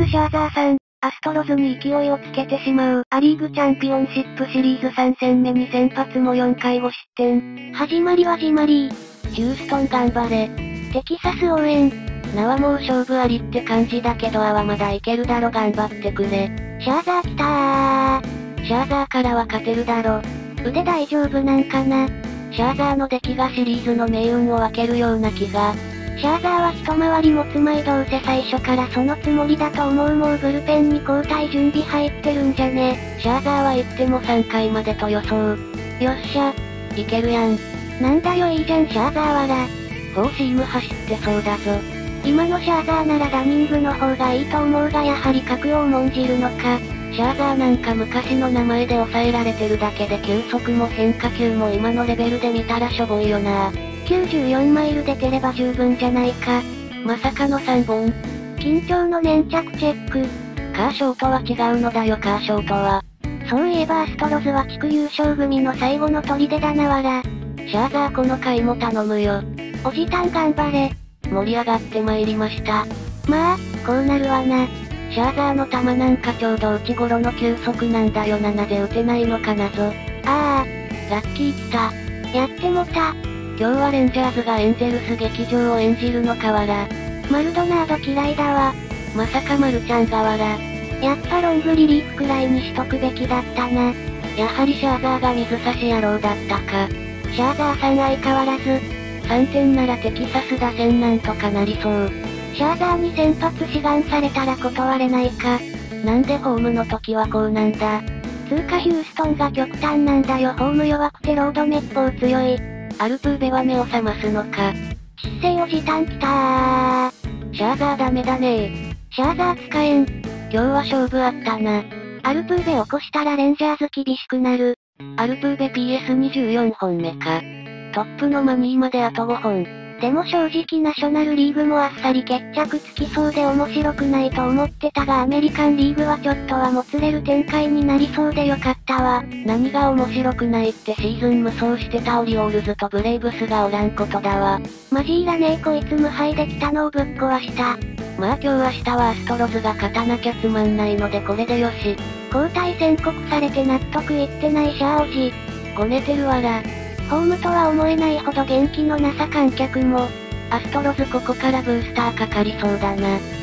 シャーザーさん、アストロズに勢いをつけてしまう、アリーグチャンピオンシップシリーズ3戦目に先発も4回5失点。始まりはじまり。 ヒューストン頑張れ。 テキサス応援。 名はもう勝負ありって感じだけどはまだいけるだろ頑張ってくれ。 シャーザー来たー。 シャーザーからは勝てるだろ。 腕大丈夫なんかな。 シャーザーの出来がシリーズの命運を分けるような気が。 シャーザーは一回り持つ前どうせ最初からそのつもりだと思う。もうブルペンに交代準備入ってるんじゃね。 シャーザーは言っても3回までと予想。 よっしゃ。 いけるやん。 なんだよいいじゃんシャーザーはら。 フォーシーム走ってそうだぞ。 今のシャーザーならランニングの方がいいと思うがやはり格を重んじるのか。 シャーザーなんか昔の名前で抑えられてるだけで球速も変化球も今のレベルで見たらしょぼいよな。 94マイル出てれば十分じゃないか。 まさかの3本。 緊張の粘着チェック。 カーショーとは違うのだよカーショーとは。 そういえばアストロズは地区優勝組の最後の砦だなわら。 シャーザーこの回も頼むよ。 おじたん頑張れ。 盛り上がってまいりました。 まあ、こうなるわな。 シャーザーの球なんかちょうど内頃の球速なんだよな。なぜ打てないのかなぞ。 ああ、 ラッキー来た。 やってもた。 今日はレンジャーズがエンゼルス劇場を演じるのかわら。 マルドナード嫌いだわ。 まさかマルちゃんがわら。 やっぱロングリリーフくらいにしとくべきだったな。 やはりシャーザーが水差し野郎だったか。 シャーザーさん相変わらず。 3点ならテキサス打線なんとかなりそう。 シャーザーに先発志願されたら断れないか。 なんでホームの時はこうなんだ。 つうかヒューストンが極端なんだよ。ホーム弱くてロードめっぽう強い。 アルプーベは目を覚ますのか。 失勢おじたんきたー。 シャーザーダメだねシャーザー使えん。 今日は勝負あったな。 アルプーベ起こしたらレンジャーズ厳しくなる。 アルプーベ PS24 本目か。トップのマニーまであと5本。 でも正直ナショナルリーグもあっさり決着つきそうで面白くないと思ってたがアメリカンリーグはちょっとはもつれる展開になりそうでよかったわ。 何が面白くないってシーズン無双してたオリオールズとブレイブスがおらんことだわ。 マジいらねえこいつ無敗できたのをぶっ壊した。 まあ今日明日はアストロズが勝たなきゃつまんないのでこれでよし。 交代宣告されて納得いってないシャーおじ。 ごねてるわら。 ホームとは思えないほど元気のなさ観客も。 アストロズここからブースターかかりそうだな。